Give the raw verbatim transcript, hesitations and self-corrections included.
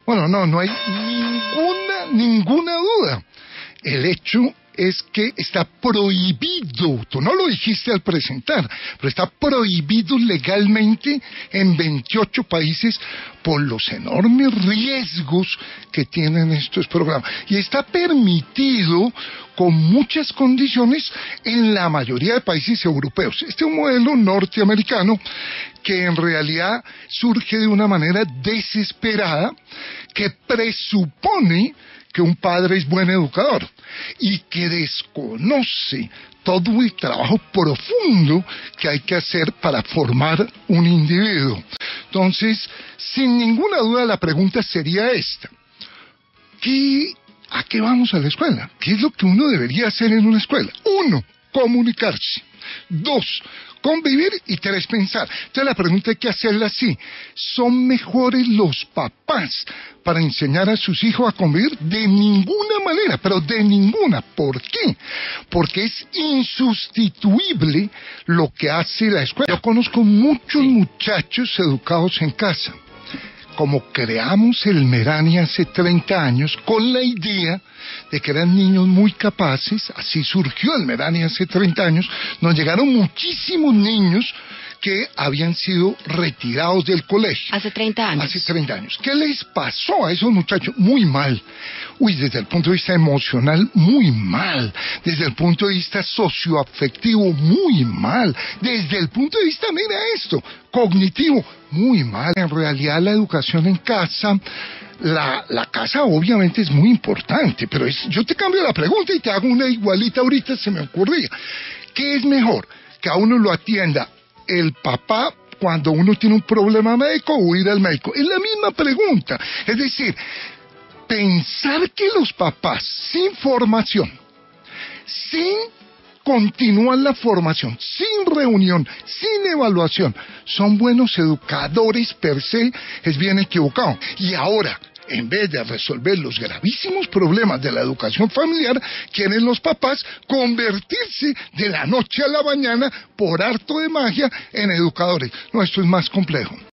Bueno, no, no hay ninguna, ninguna duda. El hecho es que está prohibido, tú no lo dijiste al presentar, pero está prohibido legalmente en veintiocho países por los enormes riesgos que tienen estos programas. Y está permitido con muchas condiciones en la mayoría de países europeos. Este es un modelo norteamericano que en realidad surge de una manera desesperada que presupone que un padre es buen educador y que desconoce todo el trabajo profundo que hay que hacer para formar un individuo. Entonces, sin ninguna duda la pregunta sería esta: ¿qué, ¿a qué vamos a la escuela? ¿Qué es lo que uno debería hacer en una escuela? Uno, comunicarse. Dos, convivir. Y tres, pensar. Entonces la pregunta hay que hacerla así: ¿son mejores los papás para enseñar a sus hijos a convivir? De ninguna manera, pero de ninguna. ¿Por qué? Porque es insustituible lo que hace la escuela. Yo conozco muchos muchachos educados en casa. Como creamos el Merani hace treinta años, con la idea de que eran niños muy capaces, así surgió el Merani hace treinta años, nos llegaron muchísimos niños que habían sido retirados del colegio. Hace treinta años. Hace treinta años. ¿Qué les pasó a esos muchachos? Muy mal. Uy, desde el punto de vista emocional, muy mal. Desde el punto de vista socioafectivo, muy mal. Desde el punto de vista, mira esto, cognitivo, muy mal. En realidad la educación en casa, la, la casa obviamente es muy importante, pero es, yo te cambio la pregunta y te hago una igualita ahorita, se me ocurría. ¿Qué es mejor? ¿Que a uno lo atienda el papá cuando uno tiene un problema médico o ir al médico? Es la misma pregunta. Es decir, pensar que los papás sin formación, sin continuar la formación, sin reunión, sin evaluación, son buenos educadores per se, es bien equivocado. Y ahora, en vez de resolver los gravísimos problemas de la educación familiar, quieren los papás convertirse de la noche a la mañana, por arte de magia, en educadores. No, esto es más complejo.